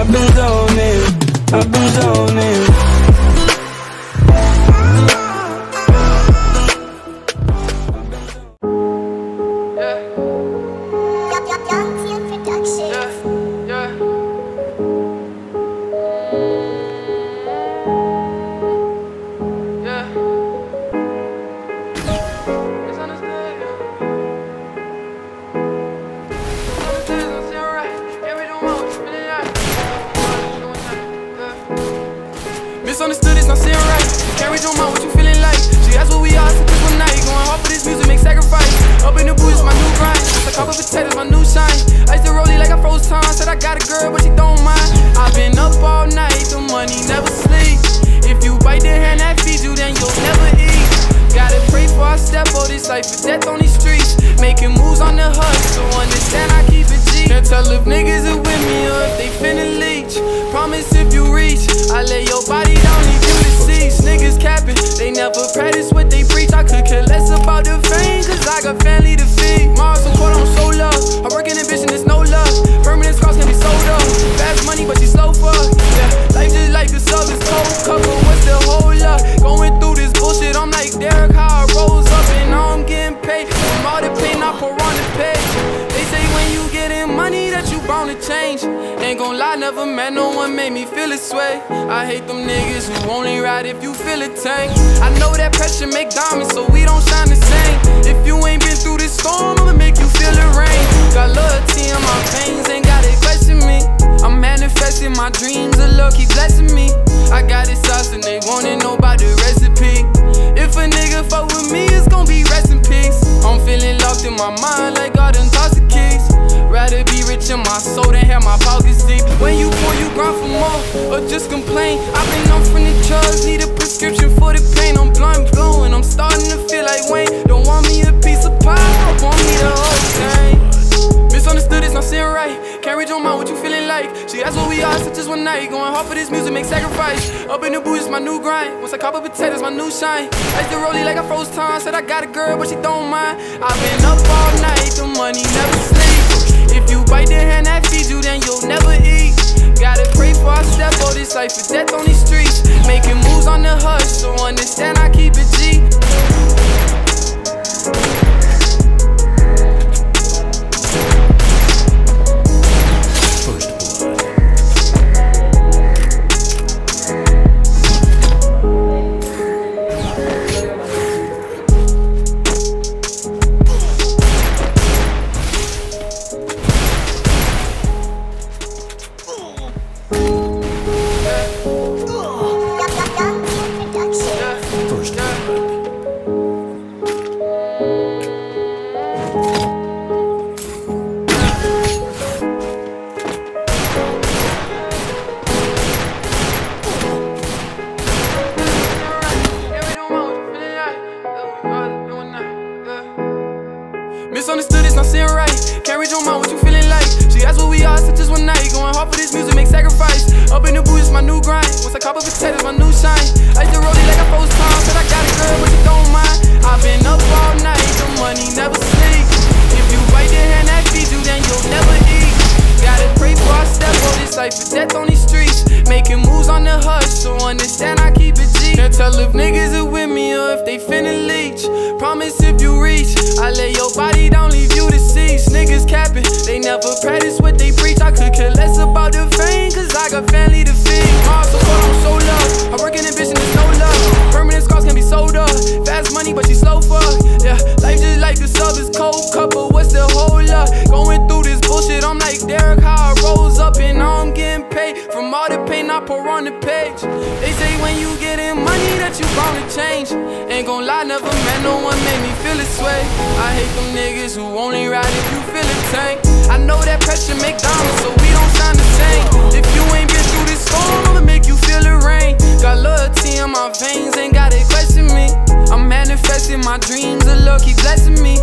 I've been zoning, I've been zoning. Misunderstood, it's not saying right. Can't read your mind, what you feeling like? She asked what we are, so this one night. Going hard for this music, make sacrifice. Up in the booth, it's my new grind. It's like couple potatoes, my new shine. I used to roll it like I froze time. Said I got a girl, but she don't mind. I've been up all night, the money never sleeps. If you bite the hand that feeds you, then you'll never eat. Gotta pray for I step on this life for death on these streets. Making moves on the hustle, so understand I keep it G. Can't tell if niggas are with me or if they finna leech. Promise if you reach, I lay your body down, leave you to cease. Niggas capping, they never practice what they preach. I could care less about the fame, cause I got family to feed. Mars so cold, I'm so love. I work in ambition, there's no love. Permanent scars can be sold up. Fast money, but she slow fuck. Yeah, life just like the sub is cold. Cover, what's the whole up? Going through this bullshit, I'm like Derek, how I rose up. And now I'm getting paid from all the pain I pour on the page. They say when you getting money that you bound to change. Ain't gon' lie, never met no one made me feel this way. I hate them niggas who only ride if you feel a tank. I know that pressure make diamonds, so we don't shine the same. If you ain't been through this storm, I'ma make you feel the rain. Got loyalty in my veins, ain't gotta question me. I'm manifesting my dreams, the Lord keep blessing me. I got it sauce and they wanna know about the recipe. If a nigga fuck with me, it's gon' be rest in peace. I'm feeling locked in my mind like I done tossed the keys. Rather be rich in my soul than have my pockets deep. When you pour, you grind for more, or just complain. I've been on from the drugs, need a prescription for the pain. I'm blind blue and I'm starting to feel like Wayne. Don't want me a piece of pie, want me the whole thing. Misunderstood, it's not saying right. Can't read your mind, what you feeling like? She asked what we are, so just one night. Going hard for this music, make sacrifice. Up in the booth, it's my new grind. Once I cop up potatoes, my new shine. I used to roll it like I froze time. Said I got a girl, but she don't mind. I've been up all night, the money never sleeps. If you bite the hand that feeds you, then you'll never eat. Gotta pray for I step on this life for death on these streets. Making moves on the hush, so understand I keep it G. Misunderstood, it's not saying right. Can't read your mind, what you feeling like? She asked what we are, so just one night. Going hard for this music, make sacrifice. Up in the booth, it's my new grind. Once I cop up potatoes, my new shine. I used to roll it like I froze time. Said I got a girl, but she don't mind. I've been up all night, the money never sleeps. If you bite the hand that feeds you, then you'll never eat. Gotta pray for I step on this life for death on these streets. Making moves on the hush, so understand I keep it G. Can't tell if niggas are with me or if they finna leech. Promise if you reach, I lay your body down, leave you to cease. Niggas capping, they never practice what they preach. I could care less about the fame, cause I got family to feed. Mars so cold, I'm so love. I work in ambition, there's no love. Permanent scars can be sold up. Fast money, but she slow fuck. Yeah, life just like the sub is cold. Couple, what's the whole up? Going through this bullshit, I'm like Derek, how I rose up. And now I'm getting paid from all the pain I pour on the page. They say when you getting money that you bound to change. Ain't gon' lie, never met no one made me feel this way. I hate them niggas who only ride if you feel a tank. I know that pressure make diamonds, so we don't shine the same. If you ain't been through this storm, I'ma make you feel the rain. Got loyalty in my veins, ain't gotta question me. I'm manifesting my dreams, the Lord keep blessing me.